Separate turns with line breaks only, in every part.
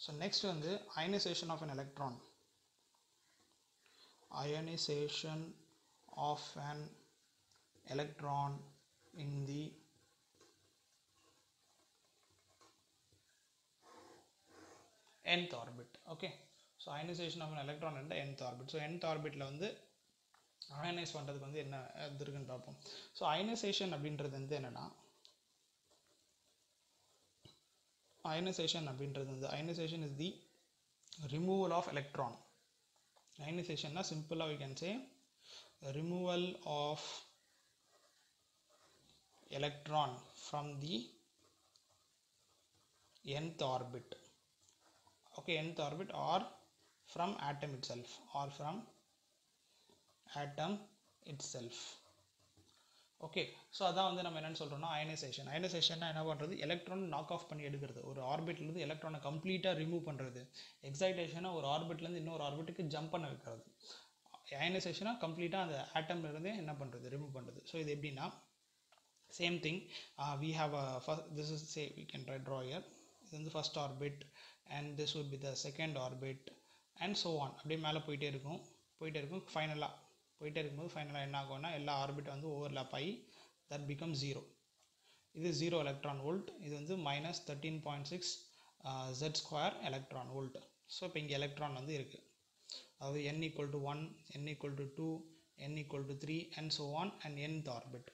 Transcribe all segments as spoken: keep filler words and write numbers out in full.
So next வந்து ionization of an electron. Ionization of an electron in the nth orbit. Okay, so ionization of an electron in the nth orbit. So nth orbit la வந்து ionize பண்றதுக்கு வந்து என்ன இருக்குன்னு பார்ப்போம். So ionization அப்படின்றது வந்து என்னன்னா ionization அப்படின்றது வந்து ionization is the removal of electron. Ionization na simple we can say removal of electron from the nth orbit. Okay, nth orbit or from atom itself or from atom itself. Okay, so அதான் வந்து நம்ம என்னன்னு சொல்றோம்னா ionization. Ionization என்ன பண்றது, electron knock off பண்ணி எடுக்கிறது, ஒரு ஆர்பிட்ல இருந்து எலக்ட்ரானை கம்ப்ளீட்டா ரிமூவ் பண்றது. எக்ஸைட்டேஷனா ஒரு ஆர்பிட்ல இருந்து இன்னொரு ஆர்பிட்டுக்கு ஜம்ப் பண்ண வைக்கிறது. அயனைசேஷனா கம்ப்ளீட்டா அந்த ஆட்டம்ல இருந்து என்ன பண்றது, ரிமூவ் பண்றது. ஸோ இது எப்படின்னா same thing, we have a first, this is say we can try draw here, இது வந்து first orbit and this would be the second orbit and so on. அப்படியே மேலே போயிட்டே இருக்கும் போயிட்டே இருக்கும் ஃபைனலாக போயிட்டே இருக்கும்போது ஃபைனலாக என்ன ஆகும்னா எல்லா ஆர்பிட் வந்து ஓவர்லாப் ஆகி that becomes ஜீரோ. இது ஜீரோ எலக்ட்ரான் வோல்ட், இது வந்து minus thirteen point six Z square electron volt. So இப்போ இங்கே எலக்ட்ரான் வந்து இருக்குது, அதாவது n equal to one, n equal to two, n equal to three and so on and nth orbit.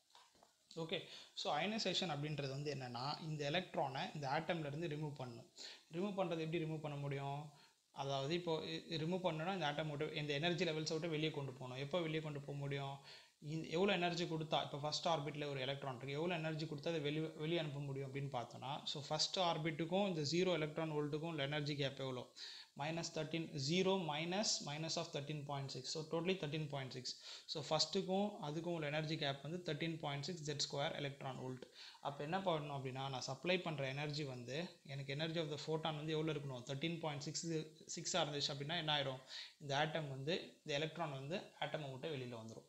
Okay, so ionisation அப்படின்றது வந்து என்னென்னா இந்த எலக்ட்ரானை இந்த ஆட்டம்ல இருந்து ரிமூவ் பண்ணணும். ரிமூவ் பண்ணுறது எப்படி ரிமூவ் பண்ண முடியும், அதாவது இப்போ ரிமூவ் பண்ணணும்னா இந்த ஆட்டம் விட்டு இந்த எனர்ஜி லெவல்ஸை விட்டு வெளியே கொண்டு போகணும். எப்போ வெளியே கொண்டு போக முடியும், இந்த எவ்வளோ எனர்ஜி கொடுத்தா, இப்போ ஃபஸ்ட் ஆர்பிட்டில் ஒரு எலக்ட்ரான் இருக்குது, எவ்வளோ எனர்ஜி கொடுத்தா அதை வெளியே வெளியே அனுப்ப முடியும் அப்படின்னு பார்த்தோன்னா, ஸோ ஃபஸ்ட் ஆர்பிட்டுக்கும் இந்த ஜீரோ எலக்ட்ரான் வோல்ட்டுக்கும் உள்ள எனர்ஜி கேப் எவ்வளோ, minus thirteen, zero minus minus of thirteen point six, so totally thirteen point six. so ஃபஸ்ட்டுக்கும் அதுக்கும் உள்ள எனர்ஜி கேப் வந்து thirteen point six z square electron volt. அப்போ என்ன பண்ணணும் அப்படின்னா, நான் சப்ளை பண்ணுற எனர்ஜி வந்து எனக்கு எனர்ஜி ஆஃப் த ஃபோட்டான் வந்து எவ்வளோ இருக்கணும், thirteen point six சிக்ஸாக இருந்துச்சு அப்படின்னா என்ன ஆயிரும், இந்த ஆட்டம் வந்து இந்த எலக்ட்ரான் வந்து ஆட்டமை விட்டு வெளியில் வந்துடும்.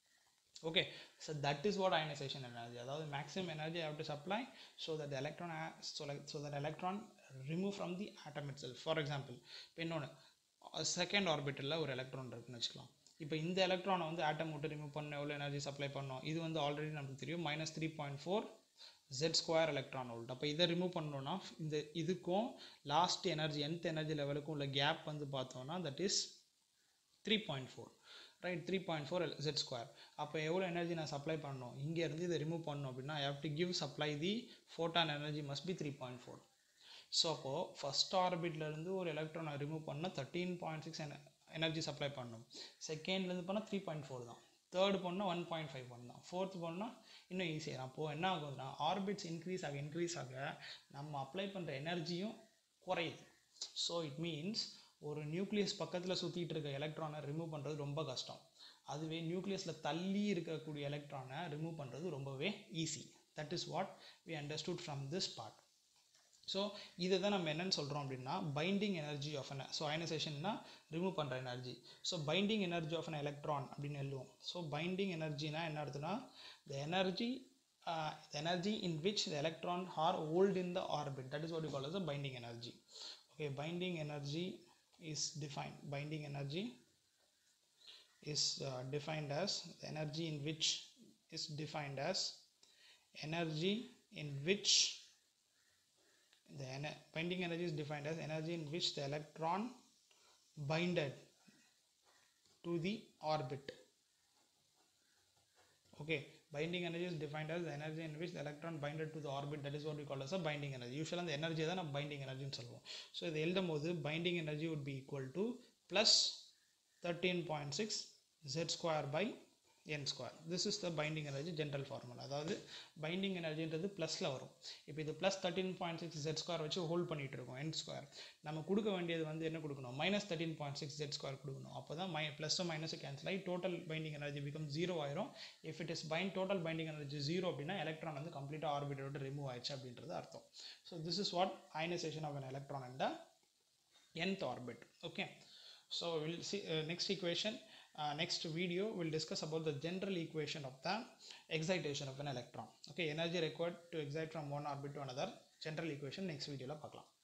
Okay, so that is what ionization energy, அதாவது maximum energy I have to supply so that the electron has, so like so that electron remove from the atom itself. For example, இப்போ இன்னொன்று second ஆர்பிட்டலில் ஒரு electron இருக்குன்னு வச்சுக்கலாம். இப்போ இந்த எலக்ட்ரானை வந்து ஆட்டம் விட்டு ரிமூவ் பண்ண எவ்வளோ எனர்ஜி சப்ளை பண்ணோம், இது வந்து ஆல்ரெடி நமக்கு தெரியும் minus three point four Z square electron volt. அப்போ இதை ரிமூவ் பண்ணோன்னா இந்த இதுக்கும் லாஸ்ட் எனர்ஜி nth எனர்ஜி லெவலுக்கும் உள்ள கேப் வந்து பார்த்தோன்னா that is three point four right, three point four Z square. அப்போ எவ்வளோ எனர்ஜி நான் சப்ளை பண்ணணும், இங்கேருந்து இதை ரிமூவ் பண்ணணும் அப்படின்னா I have to give supply the photon energy must be three point four. So அப்போது ஃபஸ்ட் ஆர்பிட்லேருந்து ஒரு எலக்ட்ரானை ரிமூவ் பண்ணால் thirteen point six energy supply பண்ணணும். செகண்ட்லேருந்து பண்ணால் த்ரீ பாயிண்ட் ஃபோர் தான், தேர்டு பண்ணால் ஒன் பாயிண்ட் ஃபைவ் ஒன் தான், ஃபோர்த்து பண்ணால் இன்னும் ஈஸியாக. அப்போது என்ன ஆகுதுன்னா ஆர்பிட்ஸ் இன்க்ரீஸ் ஆக இன்க்ரீஸ் ஆக நம்ம அப்ளை பண்ணுற எனர்ஜியும் குறையுது. ஸோ இட் மீன்ஸ் ஒரு நியூக்ளியஸ் பக்கத்தில் சுற்றிட்டு இருக்க எலக்ட்ரானை ரிமூவ் பண்ணுறது ரொம்ப கஷ்டம், அதுவே நியூக்ளியஸில் தள்ளி இருக்கக்கூடிய எலக்ட்ரானை ரிமூவ் பண்ணுறது ரொம்பவே easy. That is what we understood from this part. So இதை தான் நம்ம என்னென்னு சொல்கிறோம் அப்படின்னா binding energy of an, so அயனைசேஷன்னா ரிமூவ் பண்ணுற energy. So binding energy of an electron அப்படின்னு எழுதுவோம். ஸோ பைண்டிங் எனர்ஜினா என்ன அர்த்தம்னா the energy uh, the energy in which the electron are held in the orbit, that is what we call as the binding energy. Okay, binding energy is defined, binding energy is uh, defined as the energy in which is defined as energy in which the ener binding energy is defined as energy in which the electron binded to the orbit. Okay, binding energy is defined as the energy in which the electron binded to the orbit, that is what we call as a binding energy. Usually the energy தான் நம்ம binding energy ன்னு சொல்லுவோம். So இதை எழுதும் போது binding energy would be equal to plus thirteen point six z square by n square. This is the binding energy general formula. அதாவது binding energy ன்றது ப்ளஸில் வரும். இப்போ இது plus thirteen point six Z square வச்சு ஹோல்ட் பண்ணிட்டு இருக்கோம் n square. நம்ம கொடுக்க வேண்டியது வந்து என்ன கொடுக்கணும், minus thirteen point six Z square கொடுக்கணும். அப்போ தான் மை ப்ளஸும் மைனஸும் கேன்சல் ஆகி total binding energy become zero ஆயிரும். If it is bind total binding energy zero அப்படின்னா எலக்ட்ரான் வந்து கம்ப்ளீட்டாக ஆர்பிட்டை விட்டு ரிமூவ் ஆயிடுச்சு அப்படின்றது அர்த்தம். So this is what ionisation of an electron in the nth orbit. Okay, so we'll see uh, next equation. Uh, next video we'll discuss about the general equation of the excitation of an electron. Okay, energy required to excite from one orbit to another, general equation next video la paakalam.